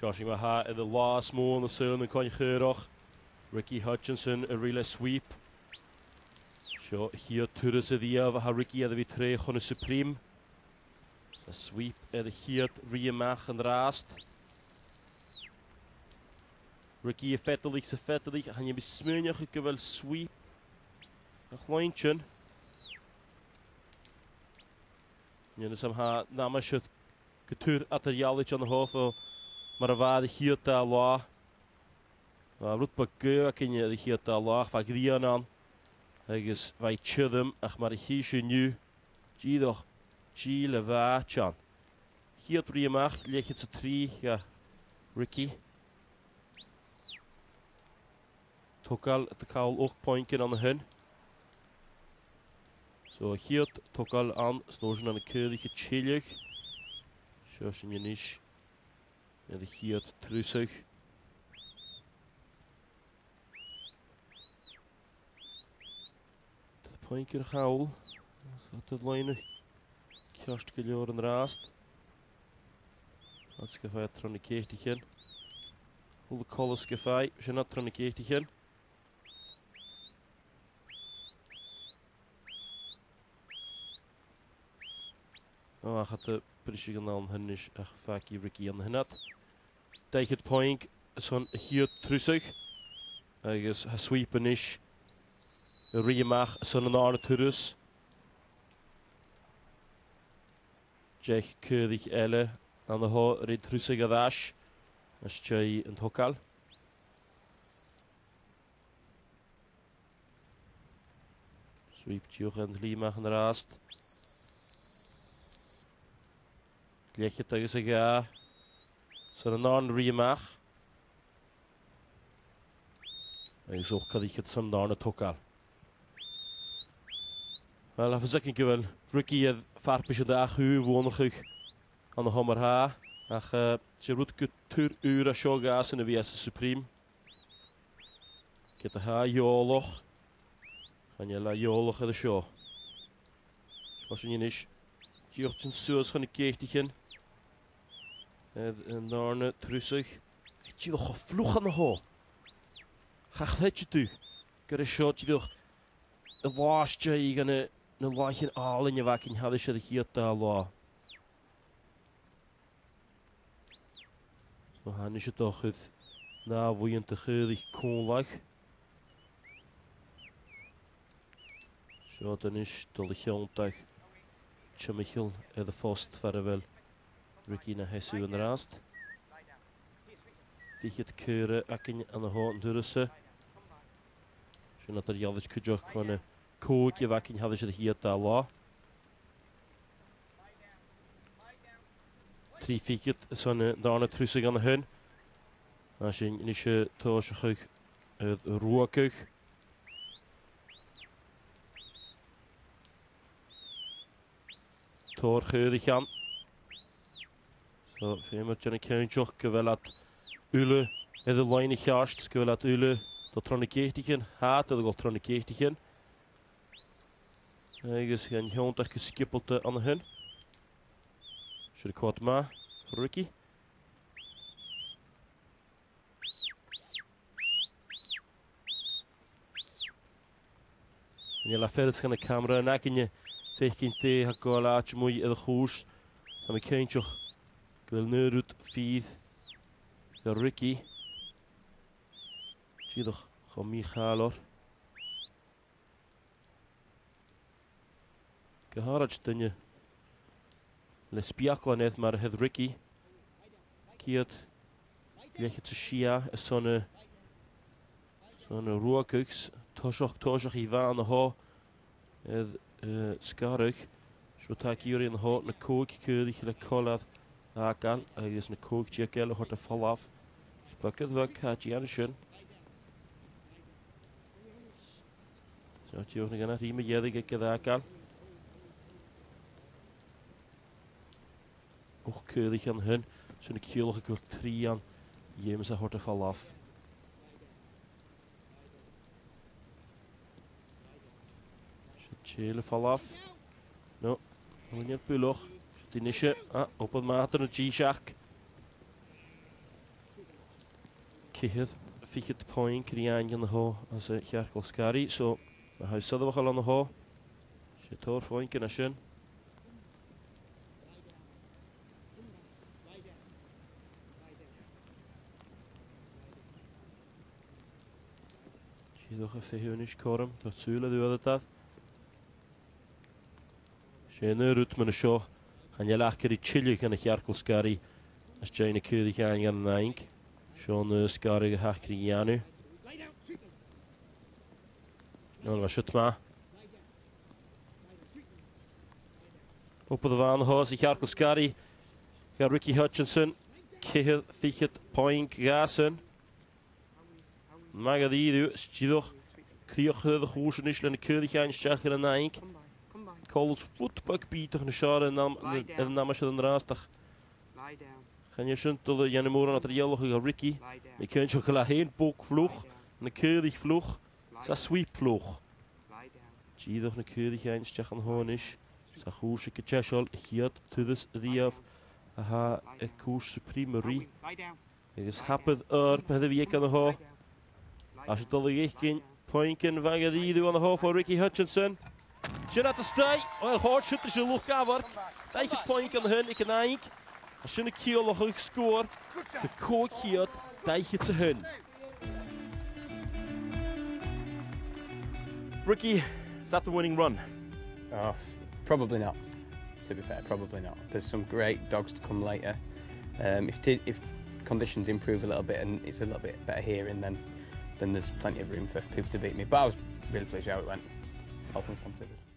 Joshing Maha in the last more on the soon and Chon-Chaorach. Ricky Hutchinson a relay sweep. Sure here to the Dia of Ricky at the Vitre on the Supreme. A sweep at the here Riemach and Rast. Ricky fettelig and you be smearnig gewel sweep. A kleintje. Ja, dus ha namens het getuur at de jallich aan de hoofd. Maar er waren hier te laag. Roet pakeur kun je hier te laag van grien aan. Hij is wij chudem, ach maar hier nu. Zie toch, Chile waachan. Hier drie macht, leg het ze drie, ja, Ricky. Tokal de kaal ook pointje aan de hun. Zo hier tokal aan, snozen aan de keurige chillig. Zo je niet. Ja, de hier terug. Dat pointje gaul. Dat het lijnen. Kjast geljoren raast. Dat is gefeit van de keertigen. Hoe de kolles gefeit. We zijn net van de keertigen. Oh, gaat de prisje gedaan. Hen is echt vaak Ricky aan de net. Tegen het point is van hier terug. Hij is sweepen is. Riemach zo'n aarde terus. Jack keurig elle aan de ho rit terug gadash. Als jij een hokal. Sweep tjoeg en Riemach en raast. Leg je tegen zich ja. Zo'n aarde Riemach. En zo kan ik het zo'n aarde hokal. Wel, even zeggen wel. Ricky heeft Farpaisean dag wonig aan de Hammer H. Ach, je roet kultuur uren showgas in de WS Supreme. Ik heb de H joloch. Gaan je la joloch in de show. Als je niet, je hebt zijn zoos van de keertigen. En daarna terug. Je nog gevloeg aan de ho. Ga het je toe. Ik heb een shotje door. Het laatste je gaan. Nu laat je al in je wakken hadden ze hier te halen. Zo gaan is het toch het na hoe je te geurig kon lag. Zo dan is het de gronddag. Michael en de vast verder wel. Ricky naar Hessu en raast. Die het keuren akken aan de hand dursen. Zo dat er jallig kujok van een kookje wakken hadden ze hier te la. 3 fiket zo'n daarna terug aan de hun. Als je niet toosje het rookig. Toorgeurig aan. Zo, veel een keintje wel dat ule en de lijnen gaast, wel dat ule tot tronikeertigen haat, dat gaat tronikeertigen. Ergens gaan gewoon toch geskippeld aan de hun. Should have caught ma voor Ricky. En je laat verder gaan de camera en dan kun je tegen tegen gaan laten mooi in de goos. Dan heb ik geen toch. Ik wil nu uit 4. De Ricky. Zie je toch? Gewoon Meikleholm. Gehaald dan je. Le spiakla net maar het Ricky. Kiet. Leg het Shia is zo'n roerkuks. Toshach Ivan aan de ho. Skarig. Zo tak hier in de ho een kook keurig le kolat. Akal. Hij is een kook tjekel hoort te vallen af. Spaket wat had je aan de schön. Zo had je ook nog een riem jedig akal. Ook keurig aan hun. Zo'n keulige kurtrie aan. Jemen ze hoort te vallen af. Chile val af. No, nog niet puloch. Die nisje. Ah, op het maat een G-Shack. Cihyd, ffychyd poen crian gan ho as y Chiargol Sgari, so mae hau syddwch alon ho. Si tor poen gan asyn. Siddwch y ffehwnish corym, dod sŵl y ddiwedd y dad. Si'n y rwt mynd y sio, chan ielach gyda chili gan y Chiargol Sgari, as jain y cyddi gan gan naing. Siôn y Sgari y hach gyda Ianu. Wel, mae siwt ma. Op de van hoos, ik Chiargol Sgari. Ga Ricky Hutchinson. Cihyd, ffychyd, poen, gasen. Mag ydi idw, stidoch. Criwch de chwrs yn islen y cyddi chan stiach yn y naing. Colos voetbak bietig yn y siar yn namas yn rastach. Gaan je sunt tot de Janemoren at de jelloch Ricky. Je kunt je gelijk heen bok vloeg. Een keurig vloeg. Sa sweep vloeg. Zie toch een keurig een stach aan hoon is. Sa koers ik het chashol hier tudus die af. Aha, het koers supreme. Ik is happig bij de week aan de ho. Als je tot de richting pointen van die aan de ho voor Ricky Hutchinson. Zie dat de stij. Wel hard shot is je lucht cover. Dat je point aan hun ik een eink. Als je een kiel nog een score, de kook hier, dat je te hun. Ricky, is that the winning run? Oh, probably not. To be fair, probably not. There's some great dogs to come later. If conditions improve a little bit and it's a little bit better hearing, then there's plenty of room for people to beat me. But I was really pleased how it went, all things considered.